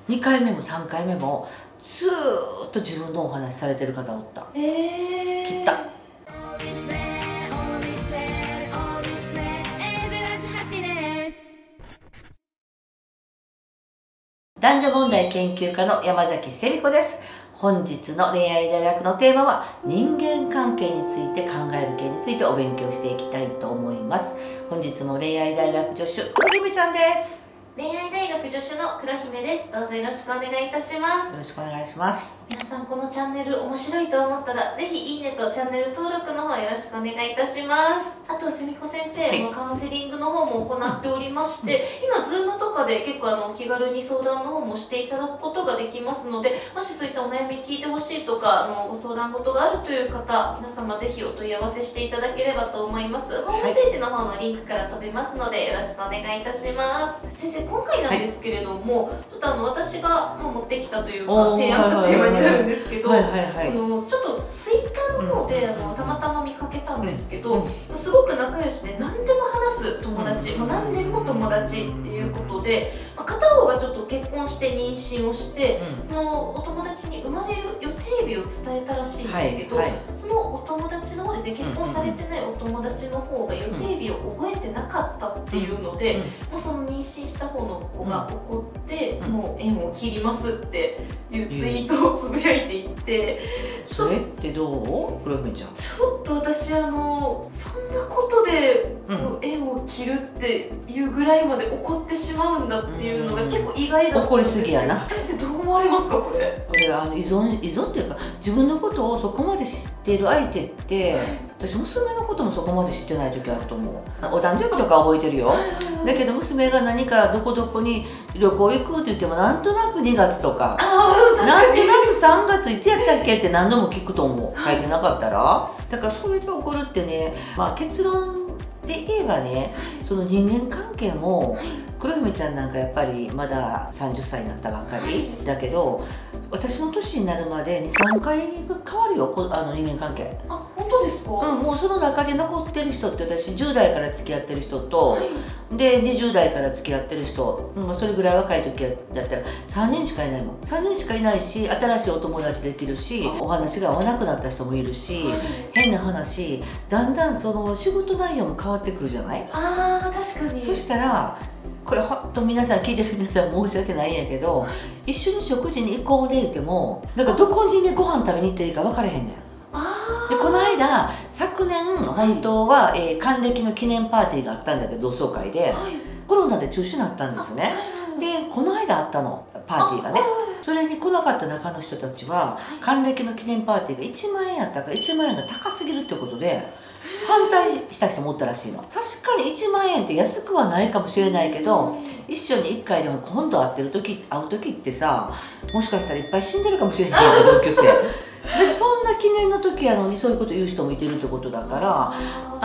2回目も3回目もずーっと自分のお話されてる方おった。切った。男女問題研究家の山崎セミ子です。本日の恋愛大学のテーマは人間関係について考える系についてお勉強していきたいと思います。本日も恋愛大学助手黒姫ちゃんです。 恋愛大学助手の黒姫です。どうぞよろしくお願いいたします。 よろしくお願いします。 皆さんこのチャンネル面白いと思ったらぜひいいねとチャンネル登録の方よろしくお願いいたします。あとセミ子先生のカウンセリングの方も行っておりまして、今ズームとかで結構気軽に相談の方もしていただくことができますので、もしそういったお悩み聞いてほしいとかご相談事があるという方、皆様ぜひお問い合わせしていただければと思います。ホームページの方のリンクから飛べますのでよろしくお願いいたします。先生、今回なんですけれども、ちょっと私が持ってきたというか提案したテーマになるんですけど、ちょっとツイッターの方でたまたま見かけたんですけど、すごく仲良しで何でも話す友達、何年も友達っていうことで、片方がちょっと結婚して妊娠をして、そのお友達に生まれる予定日を伝えたらしいんですけど、そのお友達の方ですね、結婚されてないお友達の方が予定日を覚えてなかったっていうので、もうその妊娠した方の子が怒って、もう縁を切りますっていうツイートをつぶやいていって、 それってどう？黒姫ちゃん。 ちょっと私そんなことで縁を切るっていうぐらいまで怒ってしまうんだっていうのが結構意外だった。 怒りすぎやな。 先生どう思われますかこれ？ これ依存っていうか、自分のことをそこまで知っている相手って、私娘のこともそこまで知ってない時あると思う。お誕生日とか覚えてるよ。だけど娘が何かどこどこに旅行行くって言っても、なんとなく2月とか、なんとなく3月いつやったっけって何度も聞くと思う。書いてなかったら。だからそれで起こるってね、結論で言えばね、その人間関係も、黒姫ちゃんなんかやっぱりまだ30歳になったばっかりだけど、私の年になるまで 2,3 回変わるよ、人間関係。 あ、本当ですか？ もうその中で残ってる人って、私10代から付き合ってる人と、で20代から付き合ってる人、それぐらい若い時だったら3人しかいないの。3人しかいないし、新しいお友達できるし、お話が合わなくなった人もいるし、変な話、だんだんその仕事内容も変わってくるじゃない？ 確かに。 そしたらこれ本当皆さん聞いてる皆さん申し訳ないんやけど、一緒に食事に行こうで言っても、だからどこにねご飯食べに行っていいか分からへんねん。でこの間、昨年本当は、還暦の記念パーティーがあったんだけど、同窓会で、コロナで中止になったんですね。でこの間あったの、パーティーがね。それに来なかった中の人たちは、還暦の記念パーティーが1万円やったから、1万円が高すぎるってことで反対した人もおったらしいの。確かに1万円って安くはないかもしれないけど、一緒に1回でも今度会う時ってさ、もしかしたらいっぱい死んでるかもしれないよ、同級生。でそんな記念の時やのにそういうこと言う人もいてるってことだから、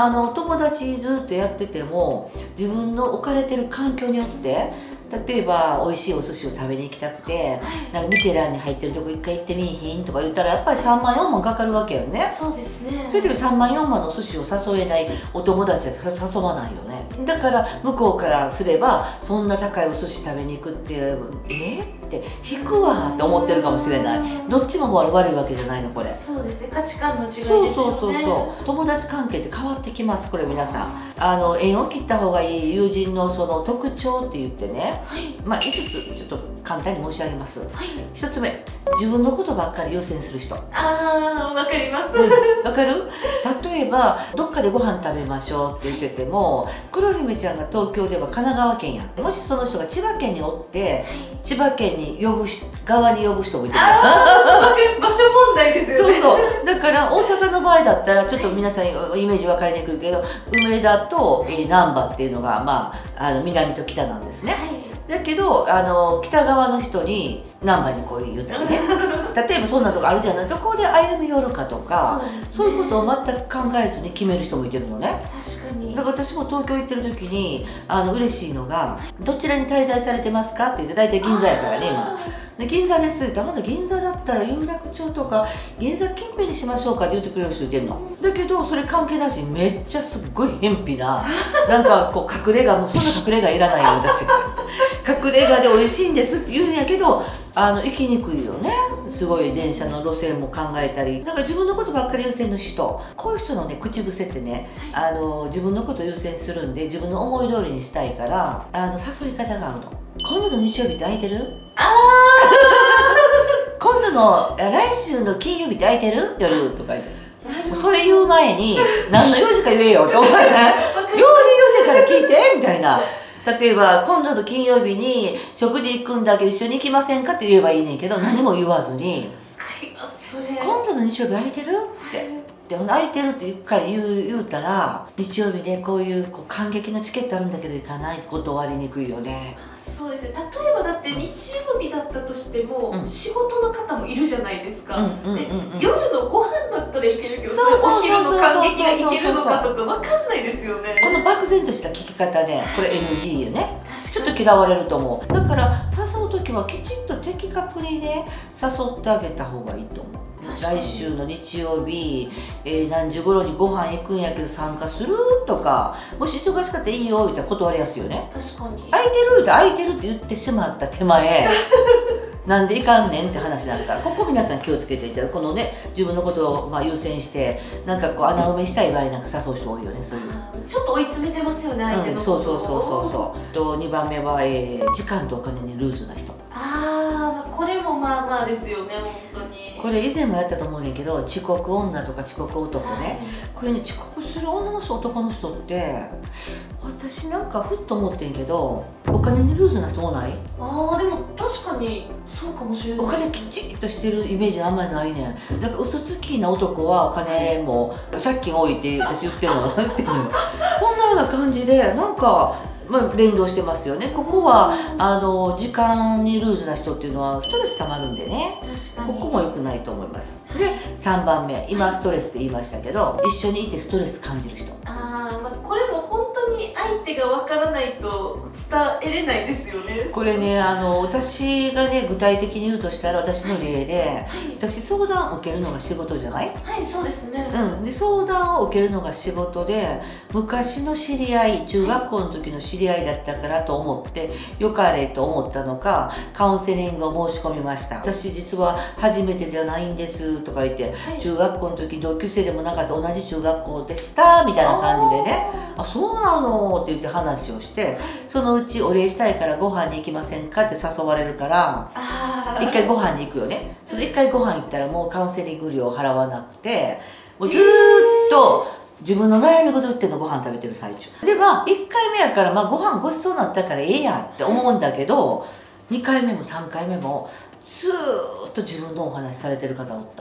友達ずっとやってても、自分の置かれてる環境によって、例えば美味しいお寿司を食べに行きたくて、なんかミシェランに入ってるとこ一回行ってみいひんとか言ったら、やっぱり3万4万かかるわけよね。 そうですね。 そういう時3万4万のお寿司を誘えないお友達は誘わないよね。だから向こうからすれば、そんな高いお寿司食べに行くってって引くわって思ってるかもしれない。どっちも悪いわけじゃないのこれ。 そうですね、価値観の違いですよね。 そう友達関係って変わってきます。これ皆さん縁を切った方がいい友人のその特徴って言ってね、5つちょっと簡単に申し上げます。1つ目、自分のことばっかり優先する人。 わかります。 わかる？例えばどっかでご飯食べましょうって言ってても、黒姫ちゃんが東京では神奈川県やん。もしその人が千葉県におって、千葉県に側に呼ぶ人もいてる。 場所問題ですよね。 そうだから大阪の場合だったらちょっと皆さんイメージ分かりにくいけど、梅田と難波っていうのが南と北なんですね。だけど北側の人に難波に来い言うたりね、例えばそんなとこあるじゃない、どこで歩み寄るかとか、そういうことを全く考えずに決める人もいてるのね。 確かに。 だから私も東京行ってる時に嬉しいのが、どちらに滞在されてますかって言って、大体銀座やからね今。で銀座ですって、まだ銀座だったら有楽町とか銀座近辺にしましょうかって言ってくれる人いてるの。だけどそれ関係なしにめっちゃすっごい偏僻ななんかこう隠れ家、もうそんな隠れ家いらないよ私。 隠れ家で美味しいんですって言うんやけど行きにくいよね。すごい電車の路線も考えたり、なんか自分のことばっかり優先の人、こういう人のね口癖ってね、自分のことを優先するんで自分の思い通りにしたいから誘い方があるの。今度の日曜日って空いてる？今度の来週の金曜日って空いてる？夜とか言って、それ言う前に何の用事か言えよと思うね。用事言うてから聞いてみたいな。例えば今度の金曜日に食事行くんだけど一緒に行きませんかって言えばいいねんけど、何も言わずに今度の日曜日空いてるって空いてるって言うたら、日曜日でこういう感激のチケットあるんだけど行かないって断りにくいよね。 そうですね。例えばだって日曜日だったとしても、仕事の方もいるじゃないですか。夜のご飯だったらいけるけど、お昼の感激がいけるのかとかわかんないですよね。 この漠然とした聞き方でこれ NG よね。ちょっと嫌われると思う。だから誘う時はきちっと的確にね誘ってあげた方がいいと思う。来週の日曜日、何時頃にご飯行くんやけど参加するとか、もし忙しかったらいいよ言ったら断りやすいよね。 確かに空いてるって空いてるって言ってしまった手前なんでいかんねんって話になるから、ここ皆さん気をつけていただく。このね自分のことを優先してなんか穴埋めしたい場合なんか誘う人多いよね。そういうちょっと追い詰めてますよね、相手のことを。 そうと2番目は、時間とお金にルーズな人。 これもまあまあですよね、本当に。 これ以前もやったと思うねんけど、遅刻女とか遅刻男ね、これね遅刻する女の人男の人って私なんかふっと思ってんけど、お金にルーズな人もない？ でも確かにそうかもしれない。 お金きっちりとしてるイメージあんまりないねん。だから嘘つきな男はお金も借金多いって私言ってるのよそんなような感じでなんか連動してますよね。ここは時間にルーズな人っていうのはストレス溜まるんでね、ここも良くないと思います。で3番目、今ストレスって言いましたけど、一緒にいてストレス感じる人。 これも本当に相手がわからないと伝えれないですよね。 これね私がね具体的に言うとしたら、私の例で、私相談を受けるのが仕事じゃない？ はい、そうですね。 で相談を受けるのが仕事で、昔の知り合い、中学校の時の知り合いだったからと思ってよかれと思ったのか、カウンセリングを申し込みました。私実は初めてじゃないんですとか言って、中学校の時同級生でもなかった、同じ中学校でしたみたいな感じでね、そうなのって言って話をして、そのうちお礼したいからご飯に行きませんかって誘われるから、一回ご飯に行くよね。その一回ご飯行ったらもうカウンセリング料を払わなくて、もうずーっと自分の悩み事言ってんの、ご飯食べてる最中で。1回目やからご飯ごちそうになったからええやって思うんだけど、2回目も3回目もずーっと自分のお話されてる方おった。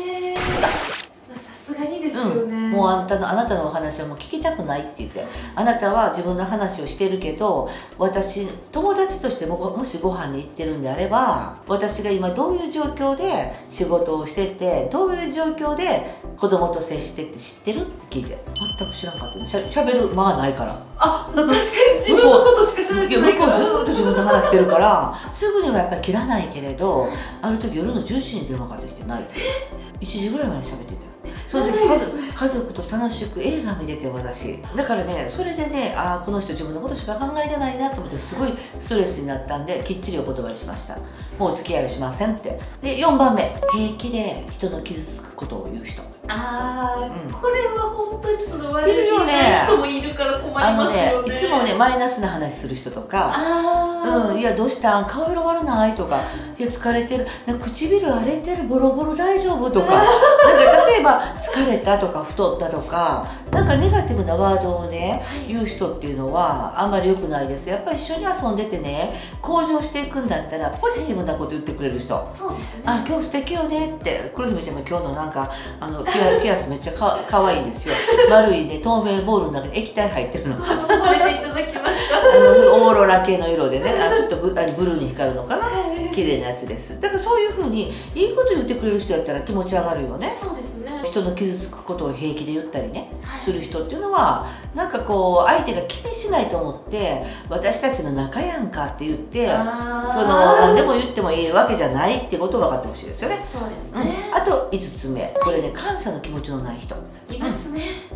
さすがにですよね。 もうあなたのお話はもう聞きたくないって言って、あなたは自分の話をしてるけど、私友達としてもしご飯に行ってるんであれば、私が今どういう状況で仕事をしてて、どういう状況で子供と接してって知ってるって聞いて、全く知らんかった。しゃべる間がないから。 確かに自分のことしかしゃべってないから。 向こうずっと自分と話してるからすぐにはやっぱり切らないけれど、ある時夜の10時に電話かかってきて泣いて1時ぐらいまで喋ってたよ。それで家族と楽しく映画見れて、私だからね、それでね、この人自分のことしか考えてないなと思って、すごいストレスになったんできっちりお断りしました。もうお付き合いをしませんって。で4番目、平気で人の傷つくことを言う人。 これは本当にその悪い人もいるから困りますよね。 いつもねマイナスな話する人とか、いやどうしたん、顔色悪ないとか、いや疲れてる、唇荒れてる、ボロボロ大丈夫とか例えば疲れたとか太ったとか、なんかネガティブなワードをね言う人っていうのはあんまり良くないです。やっぱり一緒に遊んでてね、向上していくんだったらポジティブなこと言ってくれる人。 そうですね。 今日素敵よねって、黒姫ちゃんも今日のなんかピアスめっちゃかわいいんですよ。丸いね透明ボールの中に液体入ってるの。 褒めていただきました。 オーロラ系の色でね、ちょっとブルーに光るのかな、綺麗なやつです。だからそういう風にいいこと言ってくれる人やったら気持ち上がるよね。 そうですね。 人の傷つくことを平気で言ったりね、する人っていうのはなんかこう相手が気にしないと思って、私たちの仲やんかって言って、何でも言ってもいいわけじゃないってことを分かってほしいですよね。 そうですね。 あと5つ目、これね、感謝の気持ちのない人。 いますね。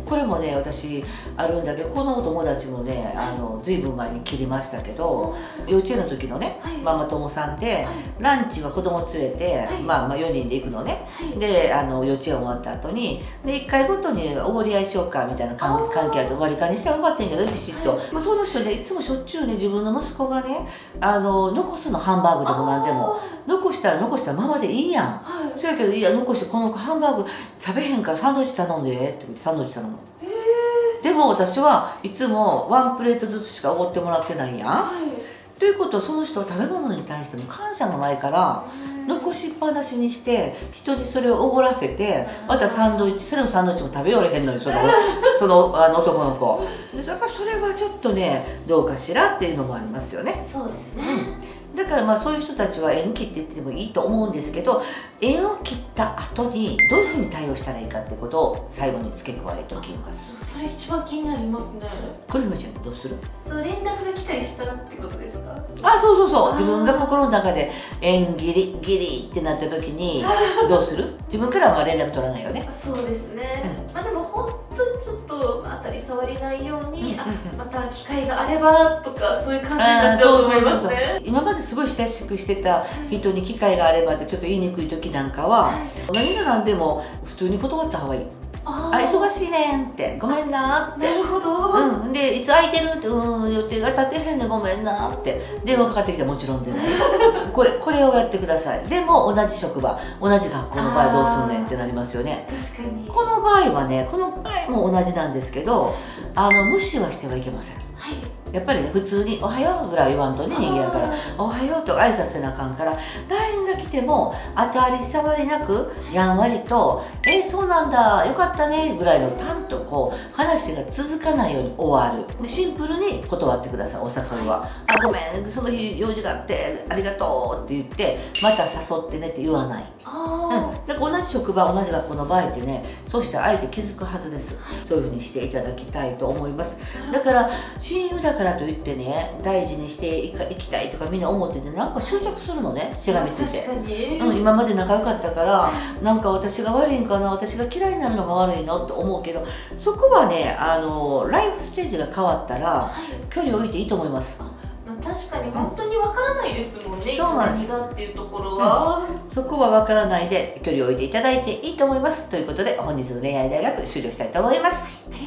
これもね私あるんだけど、このお友達もねずいぶん前に切りましたけど、幼稚園の時のね、ママ友さんで、ランチは子供連れて、まあ4人で行くのね、で幼稚園終わった後にで1回ごとにおごり合いしようかみたいな関係あって割り勘にしてはよかったんやけど、ビシッと、まあ、その人でいつもしょっちゅうね、自分の息子がね残すの、ハンバーグでも何でも残したらままでいいやん、そうやけど、いや残してこのハンバーグ食べへんからサンドイッチ頼んでって言ってサンドイッチ頼む。でも私はいつもワンプレートずつしかおごってもらってないやん、ということはその人は食べ物に対しての感謝がないから残しっぱなしにして人にそれをおごらせて、またサンドイッチ、それもサンドイッチも食べよれへんのにその男の子で、やっぱそれはちょっとねどうかしらっていうのもありますよね。 そうですね、 だからまあそういう人たちは縁切って言ってもいいと思うんですけど、縁を切った後にどういうふうに対応したらいいかってことを最後に付け加えておきます。 それ一番気になりますね。 くるみちゃんどうする？ その連絡が来たりしたらってことですか？ あ、そう自分が心の中で縁ギリってなった時にどうする？自分からはまあ連絡取らないよね。 そうですね、まあでも本当にちょっと当たり障りないように、また機会があればとかそういう感じになっちゃうと思いますね。 今まですごい親しくしてた人に機会があればってちょっと言いにくい時なんかは、何が何でも普通に断った方がいい。忙しいねんってごめんなって、 なるほど、 でいつ空いてるって予定が立てへんねんごめんなって電話かかってきてもちろんでないこれをやってください。でも同じ職場同じ学校の場合どうすんねんってなりますよね。 確かにこの場合はね、この場合も同じなんですけど無視はしてはいけません。やっぱりね、普通に「おはよう」ぐらい言わんとね、人間やから「おはよう」と挨拶せなあかんから、 LINE が来ても当たり障りなくやんわりと「そうなんだよかったね」ぐらいの単とこう話が続かないように終わる。でシンプルに断ってください、お誘いは。「ごめんその日用事があってありがとう」って言ってまた誘ってねって言わない。だから同じ職場同じ学校の場合ってね、そうしたら相手気づくはずです。そういうふうにしていただきたいと思います。だから親友だからといってね、大事にしていきたいとかみんな思ってて、なんか執着するのね、しがみついて。 確かに、 今まで仲良かったからなんか私が悪いんかな、私が嫌いになるのが悪いのと思うけど、そこはねライフステージが変わったら距離を置いていいと思います。 確かに本当にわからないですもんね、 そうなんです。 いつ何がっていうところは、 そこはわからないで距離を置いていただいていいと思います。ということで本日の恋愛大学終了したいと思います。